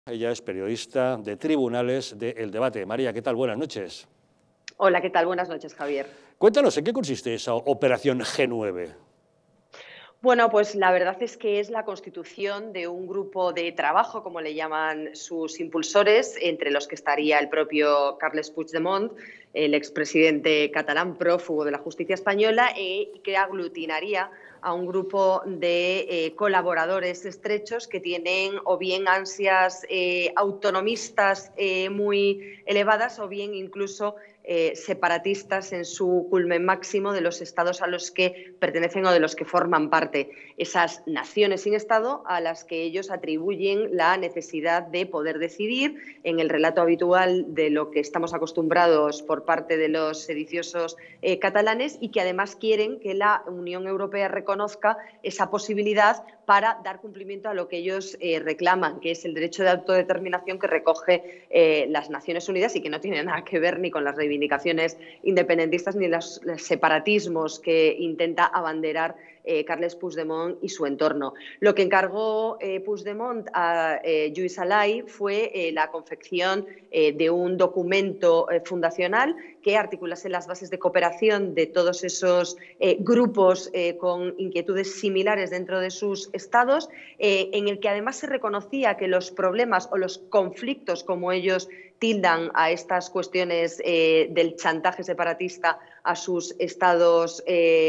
Ella es periodista de Tribunales de El Debate. María, ¿qué tal? Buenas noches. Hola, ¿qué tal? Buenas noches, Javier. Cuéntanos, ¿en qué consiste esa operación G9? Bueno, pues la verdad es que es la constitución de un grupo de trabajo, como le llaman sus impulsores, entre los que estaría el propio Carles Puigdemont, el expresidente catalán prófugo de la justicia española, que aglutinaría a un grupo de colaboradores estrechos que tienen o bien ansias autonomistas muy elevadas o bien incluso separatistas en su culmen máximo de los estados a los que pertenecen o de los que forman parte. Esas naciones sin Estado a las que ellos atribuyen la necesidad de poder decidir en el relato habitual de lo que estamos acostumbrados por parte de los sediciosos catalanes y que además quieren que la Unión Europea reconozca esa posibilidad para dar cumplimiento a lo que ellos reclaman, que es el derecho de autodeterminación que recoge las Naciones Unidas y que no tiene nada que ver ni con las reivindicaciones independentistas ni los separatismos que intenta abanderar Carles Puigdemont y su entorno. Lo que encargó Puigdemont a Lluís Alay fue la confección de un documento fundacional que articulase las bases de cooperación de todos esos grupos con inquietudes similares dentro de sus estados, en el que además se reconocía que los problemas o los conflictos, como ellos tildan a estas cuestiones del chantaje separatista a sus estados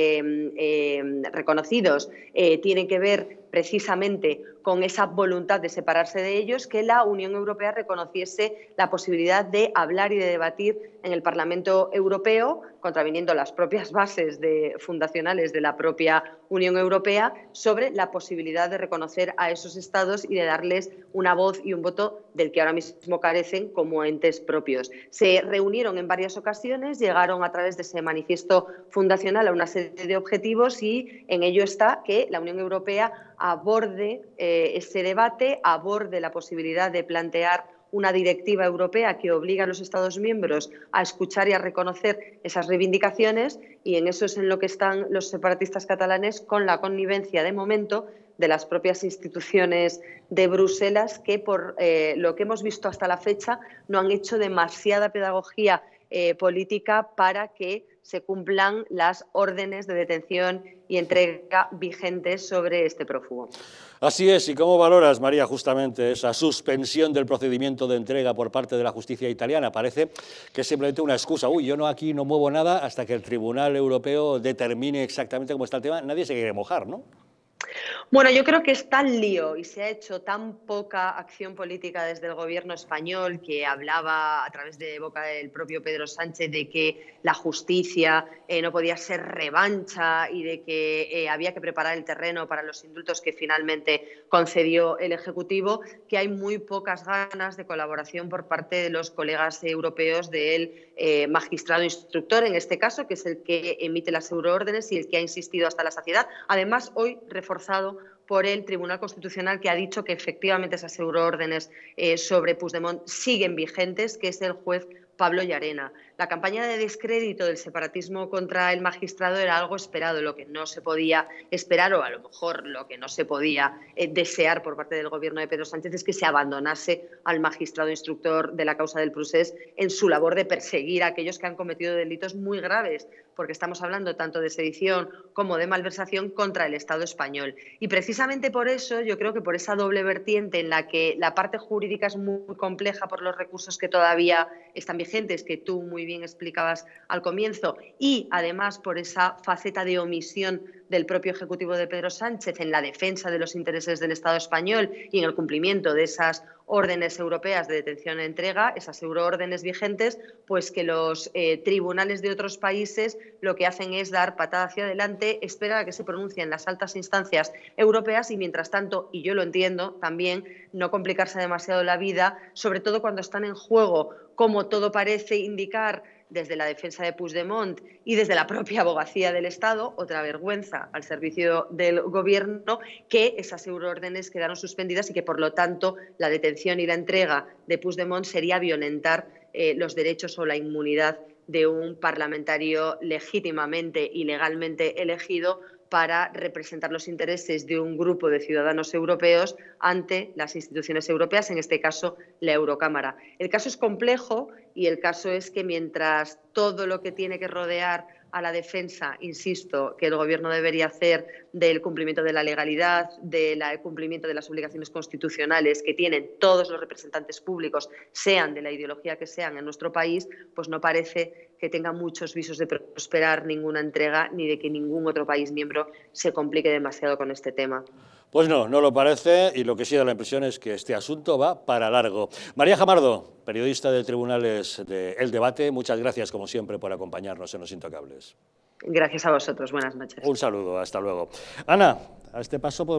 reconocidos, tienen que ver precisamente con esa voluntad de separarse de ellos, que la Unión Europea reconociese la posibilidad de hablar y de debatir en el Parlamento Europeo, contraviniendo las propias bases fundacionales de la propia Unión Europea, sobre la posibilidad de reconocer a esos estados y de darles una voz y un voto del que ahora mismo carecen como entes propios. Se reunieron en varias ocasiones, llegaron a través de ese manifiesto fundacional a una serie de objetivos y en ello está que la Unión Europea aborde ese debate, aborde la posibilidad de plantear una directiva europea que obliga a los Estados miembros a escuchar y a reconocer esas reivindicaciones, y en eso es en lo que están los separatistas catalanes, con la connivencia de momento de las propias instituciones de Bruselas, que por lo que hemos visto hasta la fecha no han hecho demasiada pedagogía política para que se cumplan las órdenes de detención y entrega vigentes sobre este prófugo. Así es, ¿y cómo valoras, María, justamente esa suspensión del procedimiento de entrega por parte de la justicia italiana? Parece que es simplemente una excusa. Uy, yo aquí no muevo nada hasta que el Tribunal Europeo determine exactamente cómo está el tema. Nadie se quiere mojar, ¿no? Bueno, yo creo que es tan lío y se ha hecho tan poca acción política desde el gobierno español, que hablaba a través de boca del propio Pedro Sánchez de que la justicia no podía ser revancha y de que había que preparar el terreno para los indultos que finalmente concedió el Ejecutivo, que hay muy pocas ganas de colaboración por parte de los colegas europeos del magistrado instructor, en este caso, que es el que emite las euroórdenes y el que ha insistido hasta la saciedad. Además, hoy reforzado por el Tribunal Constitucional, que ha dicho que efectivamente esas euroórdenes sobre Puigdemont siguen vigentes, que es el juez Pablo Llarena. La campaña de descrédito del separatismo contra el magistrado era algo esperado. Lo que no se podía esperar, o a lo mejor lo que no se podía desear por parte del gobierno de Pedro Sánchez, es que se abandonase al magistrado instructor de la causa del Procés en su labor de perseguir a aquellos que han cometido delitos muy graves, porque estamos hablando tanto de sedición como de malversación contra el Estado español. Y precisamente por eso, yo creo que por esa doble vertiente en la que la parte jurídica es muy compleja por los recursos que todavía están vigentes, que tú muy bien explicabas al comienzo, y además por esa faceta de omisión del propio Ejecutivo de Pedro Sánchez en la defensa de los intereses del Estado español y en el cumplimiento de esas órdenes europeas de detención e entrega, esas euroórdenes vigentes, pues que los tribunales de otros países lo que hacen es dar patada hacia adelante, esperar a que se pronuncien las altas instancias europeas y, mientras tanto, y yo lo entiendo también, no complicarse demasiado la vida, sobre todo cuando están en juego, como todo parece indicar desde la defensa de Puigdemont y desde la propia abogacía del Estado, otra vergüenza al servicio del Gobierno, que esas euroórdenes quedaron suspendidas y que, por lo tanto, la detención y la entrega de Puigdemont sería violentar los derechos o la inmunidad de un parlamentario legítimamente y legalmente elegido para representar los intereses de un grupo de ciudadanos europeos ante las instituciones europeas, en este caso la Eurocámara. El caso es complejo y el caso es que mientras todo lo que tiene que rodear a la defensa, insisto, que el Gobierno debería hacer del cumplimiento de la legalidad, del cumplimiento de las obligaciones constitucionales que tienen todos los representantes públicos, sean de la ideología que sean en nuestro país, pues no parece que tenga muchos visos de prosperar ninguna entrega ni de que ningún otro país miembro se complique demasiado con este tema. Pues no, no lo parece, y lo que sí da la impresión es que este asunto va para largo. María Jamardo, periodista de Tribunales de El Debate, muchas gracias, como siempre, por acompañarnos en Los Intocables. Gracias a vosotros. Buenas noches. Un saludo, hasta luego. Ana, a este paso podemos